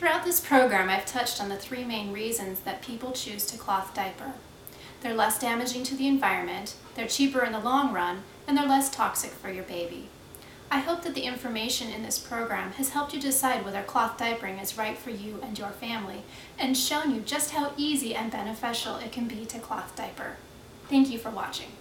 Throughout this program, I've touched on the three main reasons that people choose to cloth diaper. They're less damaging to the environment, they're cheaper in the long run, and they're less toxic for your baby. I hope that the information in this program has helped you decide whether cloth diapering is right for you and your family, and shown you just how easy and beneficial it can be to cloth diaper. Thank you for watching.